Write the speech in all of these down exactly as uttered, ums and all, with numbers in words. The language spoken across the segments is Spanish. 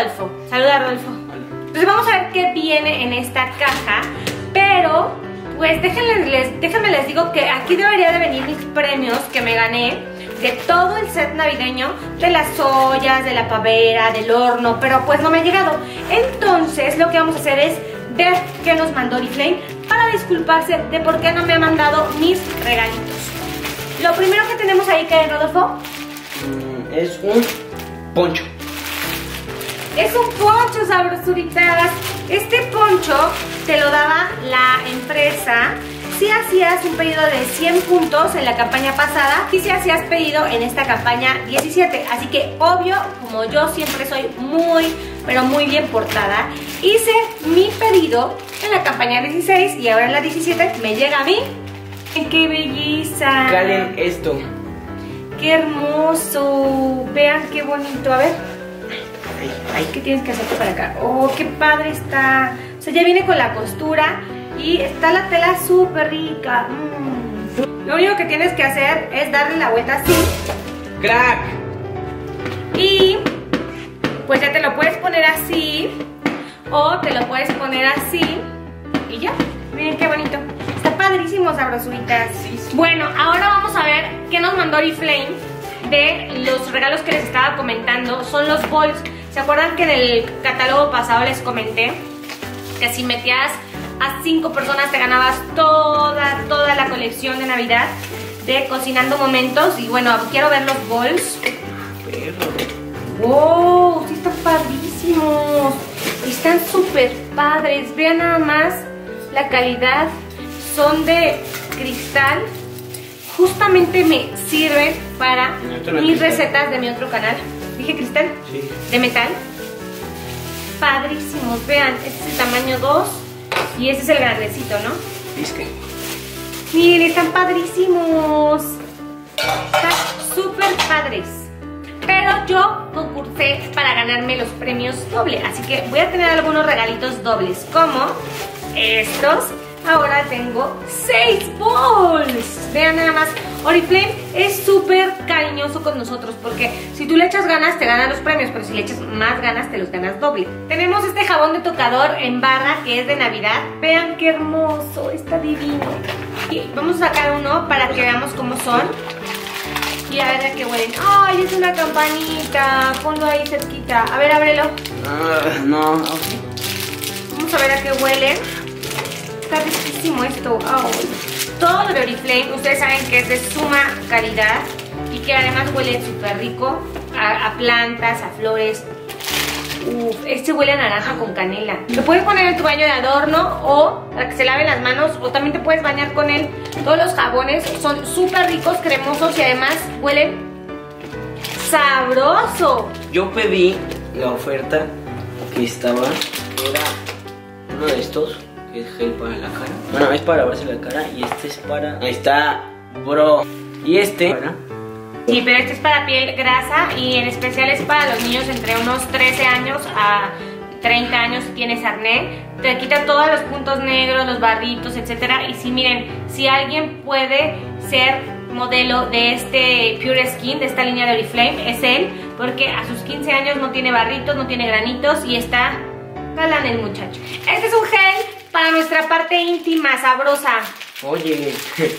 Rodolfo. Saluda, Rodolfo. Entonces vamos a ver qué viene en esta caja. Pero, pues déjenme les, déjenme les digo que aquí debería de venir mis premios que me gané de todo el set navideño, de las ollas, de la pavera, del horno, pero pues no me ha llegado. Entonces lo que vamos a hacer es ver qué nos mandó Oriflame para disculparse de por qué no me ha mandado mis regalitos. Lo primero que tenemos ahí, ¿qué es, Rodolfo? Mm, es un poncho. Es un poncho, sabrosuritas. Este poncho te lo daba la empresa si hacías un pedido de cien puntos en la campaña pasada y si hacías pedido en esta campaña diecisiete. Así que obvio, como yo siempre soy muy, pero muy bien portada, hice mi pedido en la campaña dieciséis y ahora en la diecisiete me llega a mí. ¡Qué belleza! Calen esto. ¡Qué hermoso! Vean qué bonito. A ver. Ay, ¿qué tienes que hacer para acá? ¡Oh, qué padre está! O sea, ya viene con la costura y está la tela súper rica. Mm. Lo único que tienes que hacer es darle la vuelta así. ¡Crack! Y pues ya te lo puedes poner así o te lo puedes poner así y ya. Miren qué bonito. Está padrísimo, sabrosuritas. Bueno, ahora vamos a ver qué nos mandó Oriflame de los regalos que les estaba comentando. Son los bols. ¿Se acuerdan que en el catálogo pasado les comenté que si metías a cinco personas te ganabas toda, toda la colección de Navidad de Cocinando Momentos? Y bueno, quiero ver los bols. ¡Wow! Sí, están padrísimos. Están súper padres. Vean nada más la calidad. Son de cristal. Justamente me sirven para mis recetas de mi otro canal. ¿Dije cristal? Sí. De metal. Padrísimos. Vean, este es el tamaño dos y este es el grandecito, ¿no? Disque. Miren, están padrísimos. Están súper padres. Pero yo concursé para ganarme los premios doble. Así que voy a tener algunos regalitos dobles, como estos. Ahora tengo seis bols. Vean nada más. Oriflame es súper cariñoso con nosotros porque si tú le echas ganas te ganas los premios, pero si le echas más ganas te los ganas doble. Tenemos este jabón de tocador en barra que es de Navidad. Vean qué hermoso, está divino. Y vamos a sacar uno para que veamos cómo son. Y a ver a qué huelen. ¡Ay, es una campanita! Ponlo ahí cerquita. A ver, ábrelo. Uh, no, ok. Vamos a ver a qué huelen. Está riquísimo esto. Oh. Todo lo de Oriflame, ustedes saben que es de suma calidad y que además huele súper rico a, a plantas, a flores. Uf, este huele a naranja con canela. Lo puedes poner en tu baño de adorno o para que se laven las manos, o también te puedes bañar con él. Todos los jabones son súper ricos, cremosos y además huelen sabroso. Yo pedí la oferta que estaba, era uno de estos. Es gel para la cara. Bueno, es para lavarse la cara y este es para... Ahí está, bro. Y este para... Sí, pero este es para piel grasa y en especial es para los niños entre unos trece años a treinta años si tienes acné. Te quita todos los puntos negros, los barritos, etcétera. Y si miren, si alguien puede ser modelo de este Pure Skin, de esta línea de Oriflame, es él, porque a sus quince años no tiene barritos, no tiene granitos y está galán el muchacho. Este es un gel para nuestra parte íntima, sabrosa. Oye.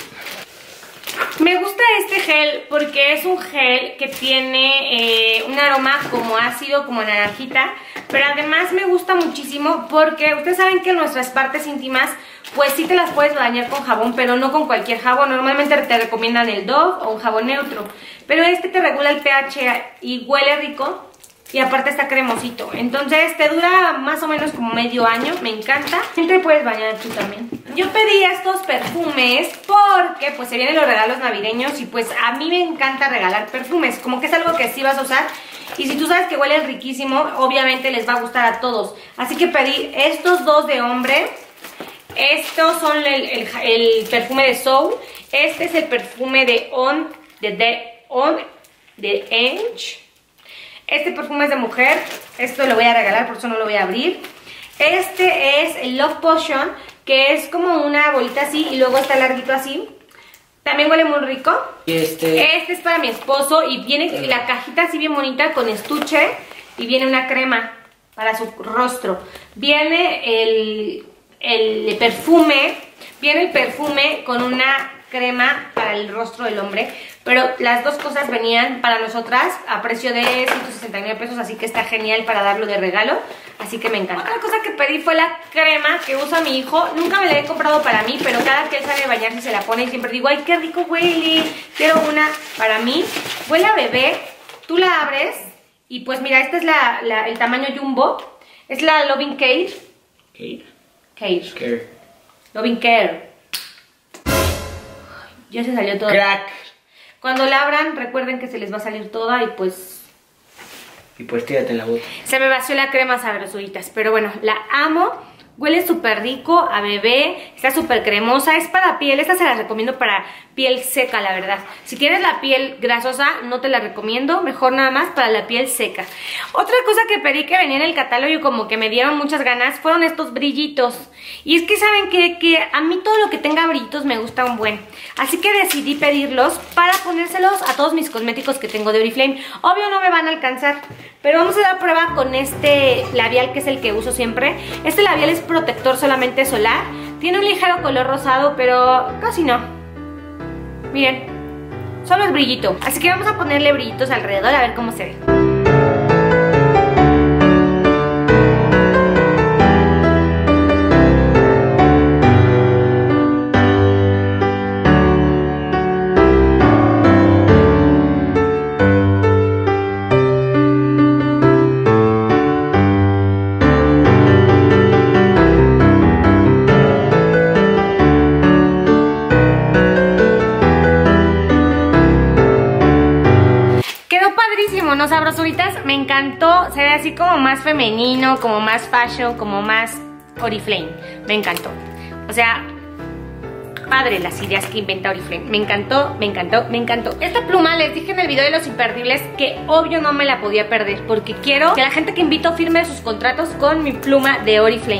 Me gusta este gel porque es un gel que tiene eh, un aroma como ácido, como naranjita. Pero además me gusta muchísimo porque ustedes saben que nuestras partes íntimas pues sí te las puedes bañar con jabón, pero no con cualquier jabón. Normalmente te recomiendan el Dove o un jabón neutro. Pero este te regula el pH y huele rico. Y aparte está cremosito. Entonces te dura más o menos como medio año. Me encanta. Siempre puedes bañar tú también. Yo pedí estos perfumes porque pues se vienen los regalos navideños. Y pues a mí me encanta regalar perfumes. Como que es algo que sí vas a usar. Y si tú sabes que huelen riquísimo, obviamente les va a gustar a todos. Así que pedí estos dos de hombre. Estos son el, el, el perfume de Soul. Este es el perfume de On de, de On de Ange. Este perfume es de mujer. Esto lo voy a regalar, por eso no lo voy a abrir. Este es el Love Potion, que es como una bolita así y luego está larguito así. También huele muy rico. Y este... Este es para mi esposo y viene la cajita así bien bonita con estuche y viene una crema. para su rostro. Viene el, el perfume, viene el perfume con una crema para el rostro del hombre, pero las dos cosas venían para nosotras a precio de ciento sesenta y nueve pesos, así que está genial para darlo de regalo, así que me encanta. Otra cosa que pedí fue la crema que usa mi hijo. Nunca me la he comprado para mí, pero cada que él sale a bañarse se la pone y siempre digo, ay, qué rico huele, quiero una para mí. Huele a bebé, tú la abres y pues mira, este es la, la, el tamaño jumbo, es la Loving Care. Care. Care. Care. Loving Care. Ya se salió todo. Crack. Cuando la abran, recuerden que se les va a salir toda y pues... Y pues tírate en la boca. Se me vació la crema sabrosuritas, pero bueno, la amo. Huele súper rico a bebé, está súper cremosa, es para piel, esta se la recomiendo para piel seca, la verdad. Si tienes la piel grasosa, no te la recomiendo, mejor nada más para la piel seca. Otra cosa que pedí que venía en el catálogo y como que me dieron muchas ganas, fueron estos brillitos. Y es que saben que, que a mí todo lo que tenga brillitos me gusta un buen. Así que decidí pedirlos para ponérselos a todos mis cosméticos que tengo de Oriflame. Obvio no me van a alcanzar, pero vamos a dar prueba con este labial que es el que uso siempre. Este labial es protector solamente solar. Tiene un ligero color rosado, pero casi no. Miren, solo es brillito. Así que vamos a ponerle brillitos alrededor a ver cómo se ve. ¿No, sabrosuritas? Me encantó, se ve así como más femenino, como más fashion, como más Oriflame. Me encantó. O sea, padre las ideas que inventa Oriflame. Me encantó, me encantó, me encantó. Esta pluma les dije en el video de los imperdibles que obvio no me la podía perder porque quiero que la gente que invito firme sus contratos con mi pluma de Oriflame.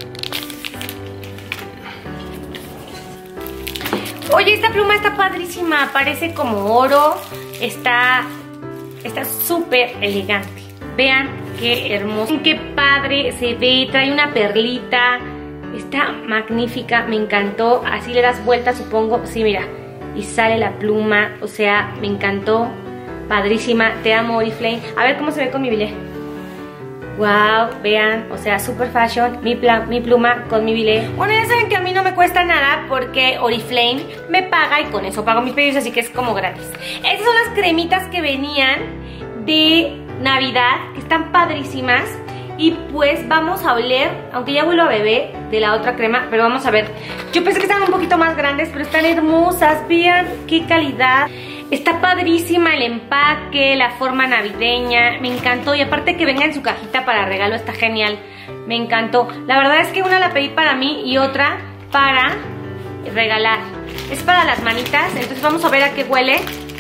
Oye, esta pluma está padrísima, parece como oro, está... Está súper elegante. Vean qué hermoso, qué padre se ve, trae una perlita. Está magnífica, me encantó. Así le das vuelta, supongo. Sí, mira, y sale la pluma. O sea, me encantó. Padrísima, te amo Oriflame. A ver cómo se ve con mi bilé. Wow, vean, o sea, super fashion, mi, mi pluma con mi bilé. Bueno, ya saben que a mí no me cuesta nada porque Oriflame me paga y con eso pago mis pedidos, así que es como gratis. Estas son las cremitas que venían de Navidad, que están padrísimas. Y pues vamos a oler, aunque ya huelo a bebé de la otra crema, pero vamos a ver. Yo pensé que estaban un poquito más grandes, pero están hermosas, vean qué calidad. Está padrísima el empaque, la forma navideña, me encantó. Y aparte que venga en su cajita para regalo, está genial. Me encantó. La verdad es que una la pedí para mí y otra para regalar. Es para las manitas, entonces vamos a ver a qué huele.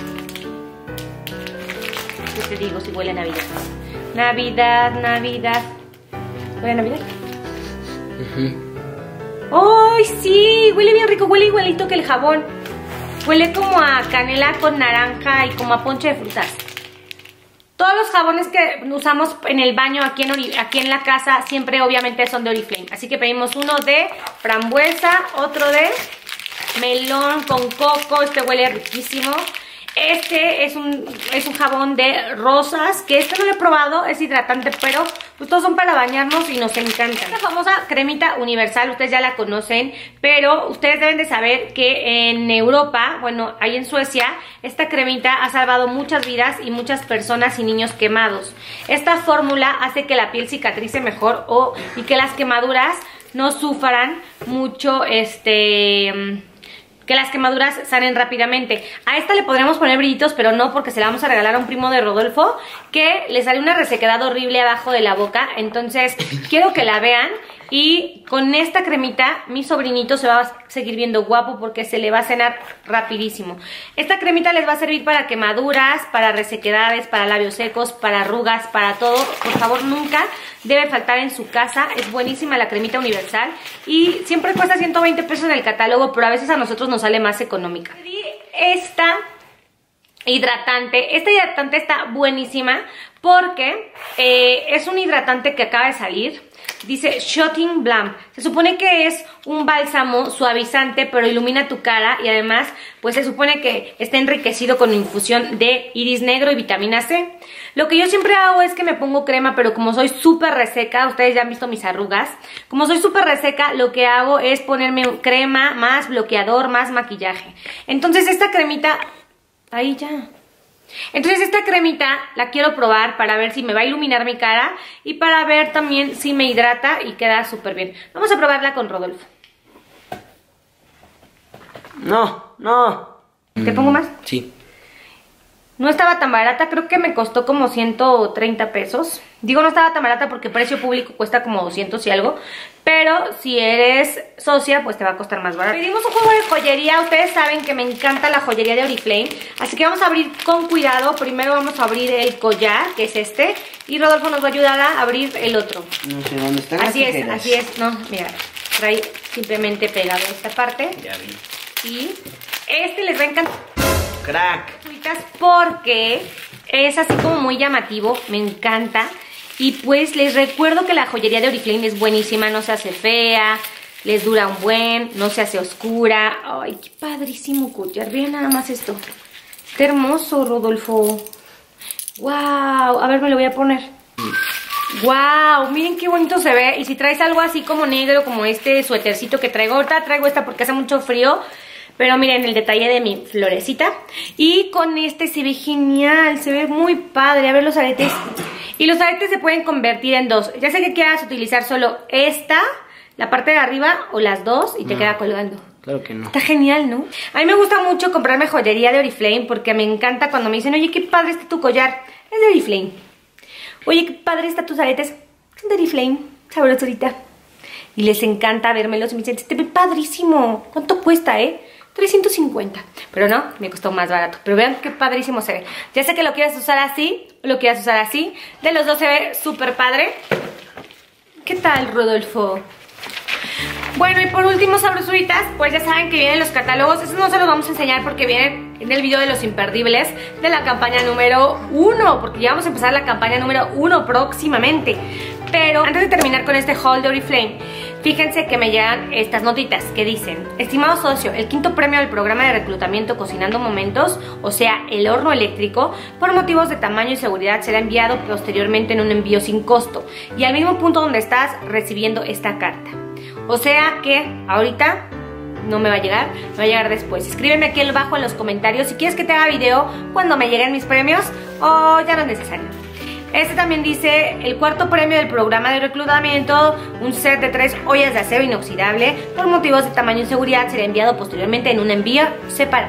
¿Qué te digo si huele a Navidad? Navidad, Navidad. ¿Huele a Navidad? ¡Ay, uh-huh. Sí! Huele bien rico, huele igualito que el jabón. Huele como a canela con naranja y como a ponche de frutas. Todos los jabones que usamos en el baño aquí en, aquí en la casa siempre obviamente son de Oriflame. Así que pedimos uno de frambuesa, otro de melón con coco. Este huele riquísimo. Este es un, es un jabón de rosas, que este no lo he probado, es hidratante, pero pues todos son para bañarnos y nos encantan. Esta famosa cremita universal, ustedes ya la conocen, pero ustedes deben de saber que en Europa, bueno, ahí en Suecia, esta cremita ha salvado muchas vidas y muchas personas y niños quemados. Esta fórmula hace que la piel cicatrice mejor o, y que las quemaduras no sufran mucho, este... que las quemaduras salen rápidamente. A esta le podríamos poner brillitos, pero no, porque se la vamos a regalar a un primo de Rodolfo que le sale una resequedad horrible abajo de la boca. Entonces quiero que la vean. Y con esta cremita mi sobrinito se va a seguir viendo guapo porque se le va a cenar rapidísimo. Esta cremita les va a servir para quemaduras, para resequedades, para labios secos, para arrugas, para todo. Por favor, nunca debe faltar en su casa. Es buenísima la cremita universal y siempre cuesta ciento veinte pesos en el catálogo, pero a veces a nosotros nos sale más económica. Y esta hidratante, esta hidratante está buenísima porque eh, es un hidratante que acaba de salir. Dice Shooting Balm. Se supone que es un bálsamo suavizante, pero ilumina tu cara y además, pues se supone que está enriquecido con infusión de iris negro y vitamina C. Lo que yo siempre hago es que me pongo crema, pero como soy súper reseca, ustedes ya han visto mis arrugas, como soy súper reseca, lo que hago es ponerme crema más bloqueador, más maquillaje. Entonces esta cremita, ahí ya... Entonces esta cremita la quiero probar para ver si me va a iluminar mi cara y para ver también si me hidrata y queda súper bien. Vamos a probarla con Rodolfo. No, no. ¿Te pongo más? Sí. No estaba tan barata, creo que me costó como ciento treinta pesos. Digo no estaba tan barata porque precio público cuesta como doscientos y algo. Pero si eres socia, pues te va a costar más barato. Pedimos un juego de joyería, ustedes saben que me encanta la joyería de Oriflame. Así que vamos a abrir con cuidado. Primero vamos a abrir el collar, que es este. Y Rodolfo nos va a ayudar a abrir el otro. No sé dónde están las Así es, tijeras. así es. No, mira, trae simplemente pegado esta parte. Ya vi. Y este les va a encantar. Crack. Porque es así como muy llamativo, me encanta. Y pues les recuerdo que la joyería de Oriflame es buenísima, no se hace fea, les dura un buen, no se hace oscura. Ay, qué padrísimo collar, vean nada más esto. Está hermoso, Rodolfo. Wow, a ver, me lo voy a poner. Wow, miren qué bonito se ve. Y si traes algo así como negro, como este suétercito que traigo, ahorita traigo esta porque hace mucho frío. Pero miren el detalle de mi florecita. Y con este se ve genial, se ve muy padre. A ver los aretes. Y los aretes se pueden convertir en dos. Ya sé que quieras utilizar solo esta, la parte de arriba, o las dos y te no, queda colgando. Claro que no. Está genial, ¿no? A mí me gusta mucho comprarme joyería de Oriflame porque me encanta cuando me dicen, oye, qué padre está tu collar. Es de Oriflame. Oye, qué padre están tus aretes. Son de Oriflame. Sabrosurita. Y les encanta vérmelos y me dicen, te ve padrísimo. ¿Cuánto cuesta, eh? trescientos cincuenta, pero no, me costó más barato. Pero vean qué padrísimo se ve. Ya sé que lo quieras usar así, o lo quieras usar así. De los dos se ve súper padre. ¿Qué tal, Rodolfo? Bueno, y por último, sabrosuritas, pues ya saben que vienen los catálogos. Eso no se los vamos a enseñar porque vienen en el video de los imperdibles de la campaña número uno, porque ya vamos a empezar la campaña número uno próximamente. Pero antes de terminar con este haul de Oriflame, fíjense que me llegan estas notitas que dicen: estimado socio, el quinto premio del programa de reclutamiento Cocinando Momentos, o sea, el horno eléctrico, por motivos de tamaño y seguridad será enviado posteriormente en un envío sin costo y al mismo punto donde estás recibiendo esta carta. O sea que ahorita no me va a llegar, me va a llegar después. Escríbeme aquí abajo en los comentarios si quieres que te haga video cuando me lleguen mis premios o ya no es necesario. Este también dice el cuarto premio del programa de reclutamiento, un set de tres ollas de acero inoxidable por motivos de tamaño y seguridad será enviado posteriormente en un envío separado.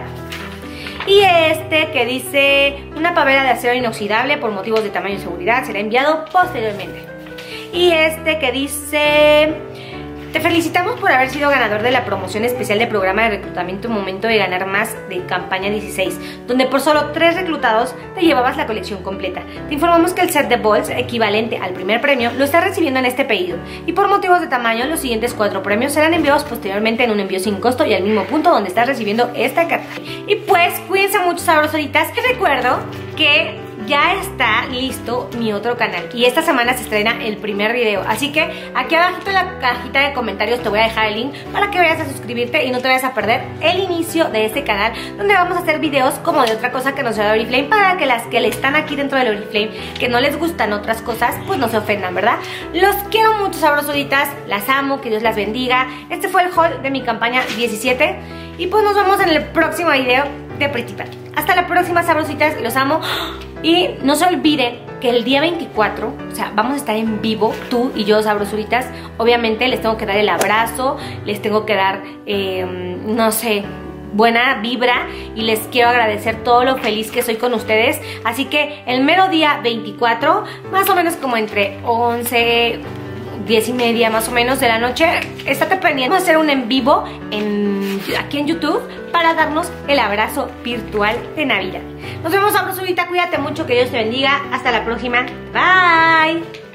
Y este que dice una pavera de acero inoxidable por motivos de tamaño y seguridad será enviado posteriormente. Y este que dice: te felicitamos por haber sido ganador de la promoción especial de programa de reclutamiento Momento de Ganar Más de campaña dieciséis, donde por solo tres reclutados te llevabas la colección completa. Te informamos que el set de bols equivalente al primer premio lo estás recibiendo en este pedido y por motivos de tamaño los siguientes cuatro premios serán enviados posteriormente en un envío sin costo y al mismo punto donde estás recibiendo esta carta. Y pues cuídense mucho, sabrosoritas. Les recuerdo que ya está listo mi otro canal y esta semana se estrena el primer video, así que aquí abajito en la cajita de comentarios te voy a dejar el link para que vayas a suscribirte y no te vayas a perder el inicio de este canal, donde vamos a hacer videos como de otra cosa que no sea de Oriflame, para que las que le están aquí dentro del Oriflame, que no les gustan otras cosas, pues no se ofendan, ¿verdad? Los quiero mucho, sabrosuritas, las amo, que Dios las bendiga. Este fue el haul de mi campaña diecisiete y pues nos vemos en el próximo video de Pretty Patty. Hasta la próxima, sabrositas, los amo. Y no se olviden que el día veinticuatro, o sea, vamos a estar en vivo, tú y yo, sabrosuritas. Obviamente les tengo que dar el abrazo, les tengo que dar, eh, no sé, buena vibra y les quiero agradecer todo lo feliz que soy con ustedes. Así que el mero día veinticuatro, más o menos como entre once, diez y media más o menos de la noche, estate pendiente. Vamos a hacer un en vivo en, aquí en YouTube para darnos el abrazo virtual de Navidad. Nos vemos, sabrosurita, cuídate mucho, que Dios te bendiga. Hasta la próxima. Bye.